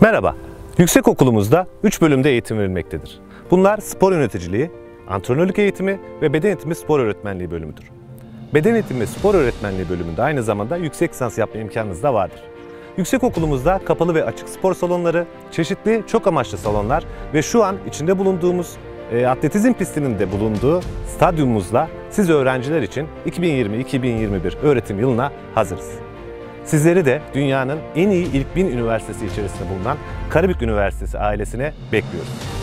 Merhaba, yüksekokulumuzda 3 bölümde eğitim verilmektedir. Bunlar spor yöneticiliği, antrenörlük eğitimi ve beden eğitimi spor öğretmenliği bölümüdür. Beden eğitimi ve spor öğretmenliği bölümünde aynı zamanda yüksek lisans yapma imkanınız da vardır. Yüksekokulumuzda kapalı ve açık spor salonları, çeşitli çok amaçlı salonlar ve şu an içinde bulunduğumuz atletizm pistinin de bulunduğu stadyumumuzla siz öğrenciler için 2020-2021 öğretim yılına hazırız. Sizleri de dünyanın en iyi ilk 1000 üniversitesi içerisinde bulunan Karabük Üniversitesi ailesine bekliyoruz.